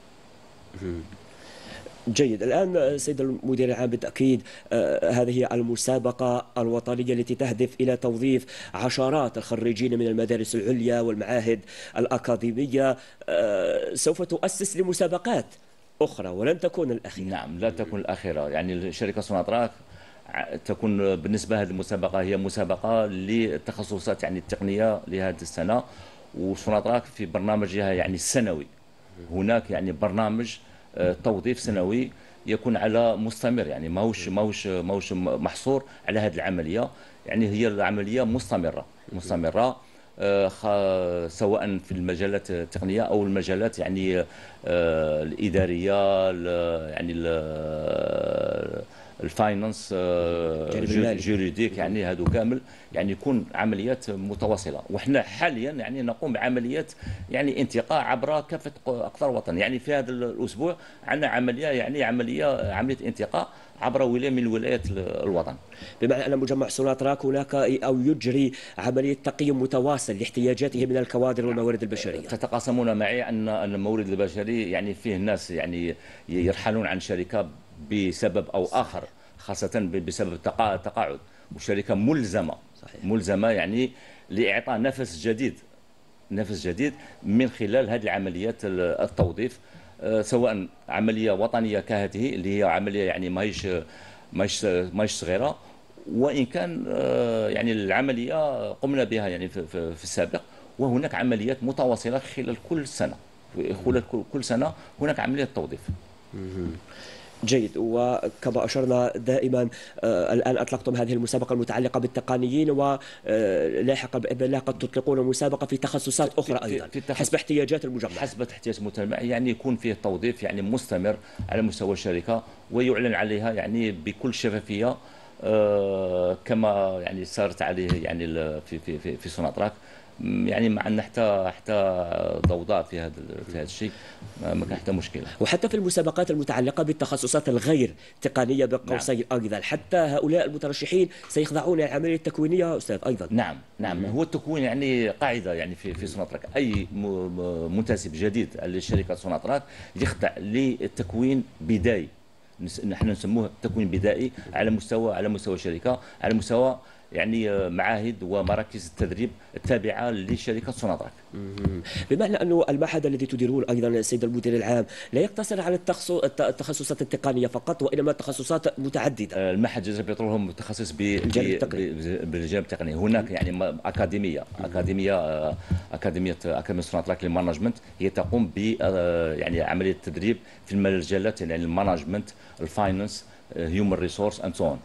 جيد. الآن سيد المدير العام بالتأكيد آه هذه هي المسابقة الوطنية التي تهدف إلى توظيف عشرات الخريجين من المدارس العليا والمعاهد الأكاديمية. آه سوف تؤسس لمسابقات أخرى ولن تكون الأخيرة. نعم لا تكون الأخيرة. يعني شركة سوناطراك تكون بالنسبة هذه المسابقة هي مسابقة للتخصصات يعني التقنية لهذه السنة، وسوناطراك في برنامجها يعني السنوي هناك يعني برنامج توظيف سنوي يكون على مستمر، يعني ماهوش ماهوش ماهوش محصور على هذه العمليه، يعني هي العمليه مستمره مستمره آه سواء في المجالات التقنيه او المجالات يعني آه الاداريه يعني الفاينانس جوريديك، يعني هذو كامل يعني يكون عمليات متواصله. وحنا حاليا يعني نقوم بعمليات يعني انتقاء عبر كافه اقطار الوطن. يعني في هذا الاسبوع عندنا عمليه يعني عمليه عمليه انتقاء عبر ولايه من ولايات الوطن. بمعنى ان مجمع سوناطراك هناك او يجري عمليه تقييم متواصل لاحتياجاته من الكوادر والموارد البشريه. تتقاسمون معي ان المورد البشري يعني فيه ناس يعني يرحلون عن شركه بسبب أو آخر، خاصة بسبب تقاعد، والشركة ملزمة صحيح. ملزمة يعني لإعطاء نفس جديد نفس جديد من خلال هذه العمليات التوظيف، سواء عملية وطنية كهذه اللي هي عملية يعني ماهيش ماهيش ماهيش صغيرة، وإن كان يعني العملية قمنا بها يعني في, في, في السابق، وهناك عمليات متواصلة خلال كل سنة خلال كل سنة هناك عملية توظيف. جيد. وكما أشرنا دائما آه الآن أطلقتم هذه المسابقة المتعلقة بالتقنيين، ولاحقا بإذن الله قد تطلقون مسابقة في تخصصات أخرى أيضا في في حسب احتياجات المجمع. حسب احتياجات المجتمع، يعني يكون فيه توظيف يعني مستمر على مستوى الشركة، ويعلن عليها يعني بكل شفافية آه كما يعني صارت عليه يعني في في في, في سوناطراك. يعني مع ان حتى حتى ضوضاء في هذا في هذا الشيء ما كان حتى مشكله. وحتى في المسابقات المتعلقه بالتخصصات الغير تقنيه بقوسين نعم. ايضا حتى هؤلاء المترشحين سيخضعون للعمليه التكوينيه استاذ ايضا. نعم نعم مم. هو التكوين يعني قاعده يعني في في سوناطراك، اي منتسب جديد لشركه سوناطراك يخضع للتكوين بدائي، نحن نسموه تكوين بدائي على مستوى على مستوى الشركه، على مستوى يعني معاهد ومراكز التدريب التابعه لشركه سوناتراك. بمعنى أنه المعهد الذي تديرون أيضا السيد المدير العام لا يقتصر على التخصصات التقنية فقط وإنما تخصصات متعددة. المعهد الجزائري للبترول هو متخصص بالجانب التقني. هناك يعني أكاديمية أكاديمية أكاديمية أكاديمية سوناتراك للمانجمنت هي تقوم ب يعني عملية التدريب في المجالات يعني المانجمنت، الفاينانس، هيومن ريسورس اند سو اون.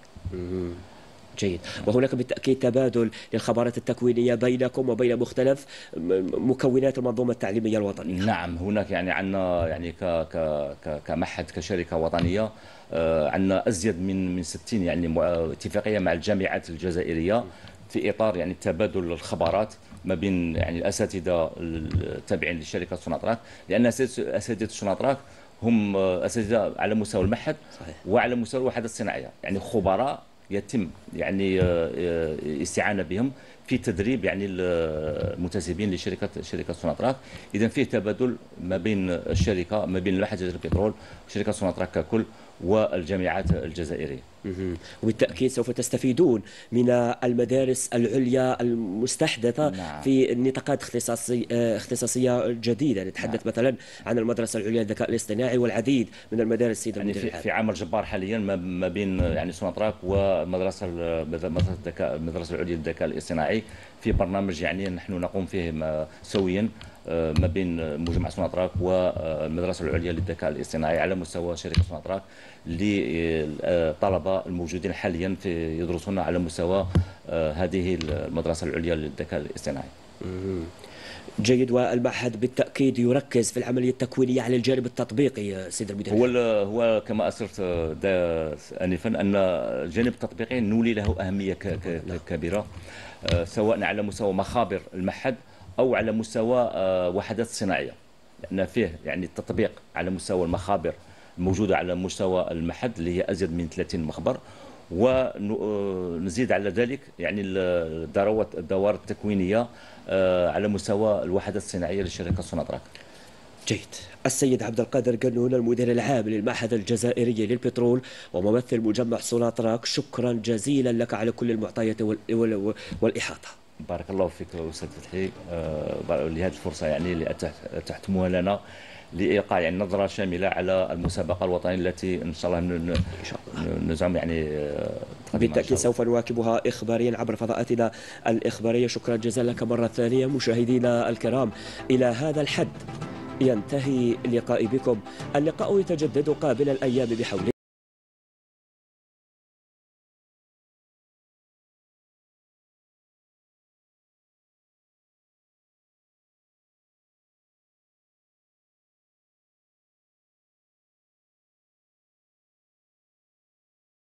جيد. وهناك بالتأكيد تبادل للخبرات التكوينية بينكم وبين مختلف مكونات المنظومة التعليمية الوطنية. نعم، هناك يعني عندنا يعني ك ك كمعهد كشركة وطنية عندنا أزيد من من ستين يعني اتفاقية مع الجامعات الجزائرية في إطار يعني تبادل الخبرات ما بين يعني الأساتذة التابعين لشركة سوناتراك، لأن أساتذة سوناتراك هم أساتذة على مستوى المعهد وعلى مستوى الوحدات الصناعية، يعني خبراء يتم يعني استعانة بهم في تدريب يعني المنتسبين لشركة شركة سوناتراك. إذا فيه تبادل ما بين الشركة ما بين المعهد الجزائري للبترول وشركة سوناتراك ككل والجامعات الجزائرية. وبالتأكيد سوف تستفيدون من المدارس العليا المستحدثة. نعم. في نطاقات اختصاصية اختصاصية جديدة، نتحدث نعم. مثلا عن المدرسة العليا للذكاء الاصطناعي والعديد من المدارس سيد يعني المدير. في, في عمل جبار حاليا ما بين يعني سوناتراك والمدرسة مدرسة الذكاء المدرسة العليا للذكاء الاصطناعي في برنامج يعني نحن نقوم فيه سويا ما بين مجمع سوناتراك والمدرسة العليا للذكاء الاصطناعي على مستوى شركة سوناتراك للطلبة الموجودين حاليا في يدرسون على مستوى هذه المدرسة العليا للذكاء الاصطناعي. جيد. والمعهد بالتأكيد يركز في العملية التكوينية على الجانب التطبيقي سيد المدير. هو هو كما أسرت آنفا أن الجانب التطبيقي نولي له أهمية كبيرة سواء على مستوى مخابر المعهد أو على مستوى وحدات صناعية، لأن فيه يعني التطبيق على مستوى المخابر الموجودة على مستوى المعهد اللي هي أزيد من ثلاثين مخبر، ونزيد على ذلك يعني الدورات الدوار التكوينية على مستوى الوحدات الصناعية لشركة سوناتراك. جيد. السيد عبد القادر قنون المدير العام للمعهد الجزائري للبترول وممثل مجمع سوناتراك، شكرا جزيلا لك على كل المعطيات والإحاطة. بارك الله فيك أستاذ فتحي لهذه الفرصة يعني اللي أتحتموها لنا لإيقاع يعني نظرة شاملة على المسابقة الوطنية التي إن شاء الله نزعم يعني بالتأكيد سوف نواكبها إخباريا عبر فضاءاتنا الإخبارية. شكرا جزيلا لك مرة ثانية. مشاهدينا الكرام، إلى هذا الحد ينتهي لقائي بكم. اللقاء يتجدد قابل الأيام بحول